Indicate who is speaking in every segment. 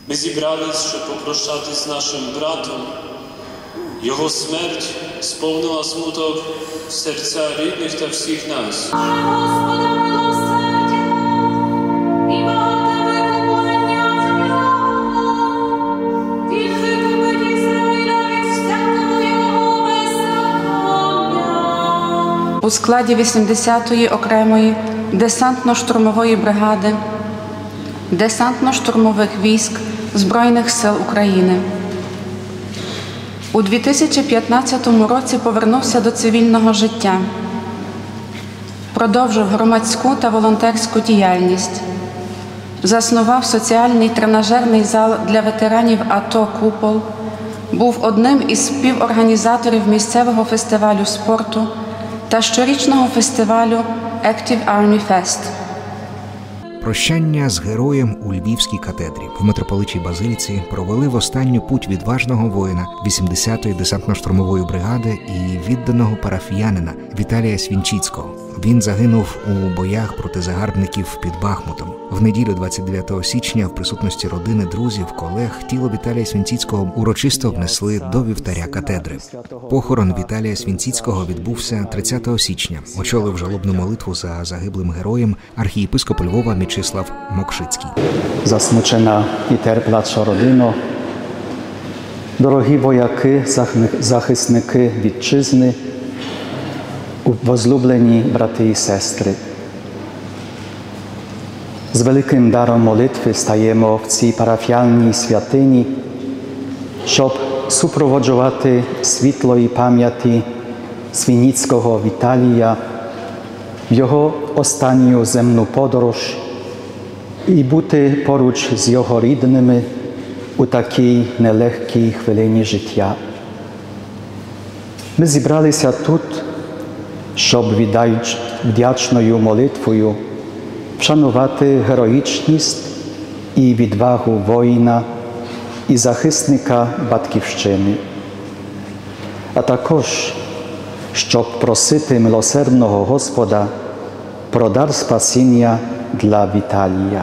Speaker 1: Ми зібрались, щоб попрощатись з нашим братом. Його смерть сповнила смуток серця рідних та всіх нас.
Speaker 2: У складі 80-ї окремої десантно-штурмової бригади Десантно-штурмових військ Збройних сил України. У 2015 році повернувся до цивільного життя, продовжив громадську та волонтерську діяльність, заснував соціальний тренажерний зал для ветеранів АТО «Купол», був одним із співорганізаторів місцевого фестивалю спорту та щорічного фестивалю Active Army Fest.
Speaker 3: Прощання з героєм у Львівській катедрі в митрополичій базиліці провели в останню путь відважного воїна 80-ї десантно-штурмової бригади і відданого парафіянина Віталія Свінчицького. Він загинув у боях проти загарбників під Бахмутом. В неділю 29 січня в присутності родини, друзів, колег тіло Віталія Свінціцького урочисто внесли до вівтаря катедри. Похорон Віталія Свінціцького відбувся 30 січня. Очолив жалобну молитву за загиблим героєм архієпископ Львова Мічислав Мокшицький.
Speaker 4: Засмучена і терпляча родина, дорогі вояки, захисники вітчизни, возлюблені брати і сестри. З великим даром молитви стаємо в цій парафіальній святині, щоб супроводжувати світлої пам'яті Свініцького Віталія в його останню земну подорож і бути поруч з його рідними у такій нелегкій хвилині життя. Ми зібралися тут, щоб вдячною молитвою вшанувати героїчність і відвагу воїна і захисника Батьківщини, а також, щоб просити милосердного Господа про дар спасіння для Віталія.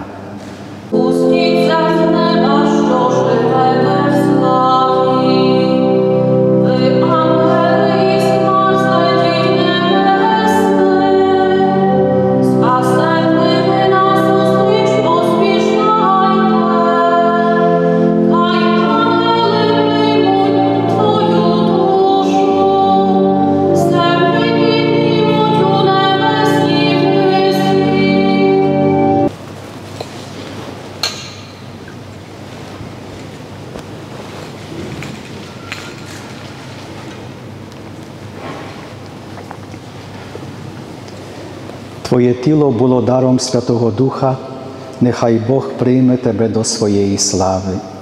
Speaker 4: Твоє тіло було даром Святого Духа, нехай Бог прийме тебе до своєї слави.